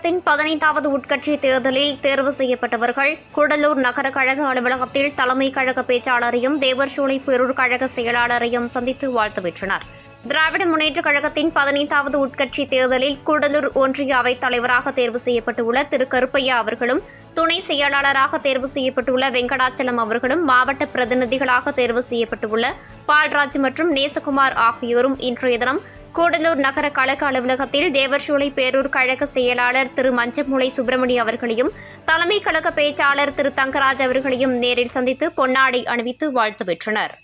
கழகத்தின் 15வது உட்கட்சி தேர்தலில் தேர்வு செய்யப்பட்டவர்கள் கூடலூர் நகர கழக அலுவலகத்தில் தலைமை கழக பேச்சாளரையும் தேவர்சோலை பேரூர் கழக செயலாளரையும் சந்தித்து வாழ்த்து பெற்றனர். திராவிட முன்னேற்றக் கழகத்தின் 15வது உட்கட்சி தேர்தலில் கூடலூர் ஒன்றிய அவைத் தலைவராக தேர்வு செய்யப்பட்டுள்ள திரு கருப்பையா அவர்களும், துணை செயலாளராக தேர்வு செய்யப்பட்டுள்ள வெங்கடாச்சலம் அவர்களும், மாவட்ட பிரதிநிதிகளாக தேர்வு செய்யப்பட்டுள்ள பால்ராஜ் மற்றும் நேசகுமார் ஆகியோரும் இன்றைய தினம் கூடலூர் நகர கழக அலுவலகத்தில் தேவர்சோலை பேரூர் கழக செயலாளர் திரு மஞ்சமுலை சுப்பிரமணி அவர்களையும், தலைமை கழக பேச்சாளர் திரு தங்கராஜ் அவர்களையும் நேரில் சந்தித்து பொன்னாடை அணிவித்து வாழ்த்து பெற்றனர்.